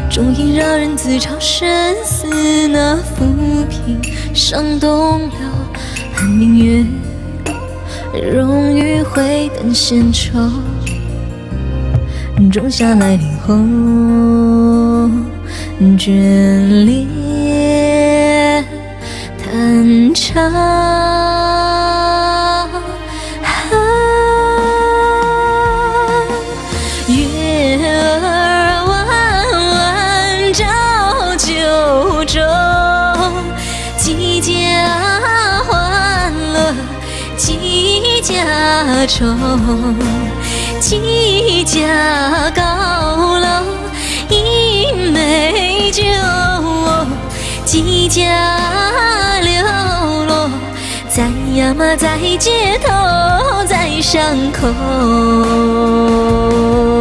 终因扰人自嘲生死，那浮萍伤动了寒明月，容与会等闲愁，仲夏来临后眷恋弹唱。月儿弯弯照九州，几家欢乐几家愁，几家高楼一杯酒，几家流落在呀嘛，在街头，在巷口。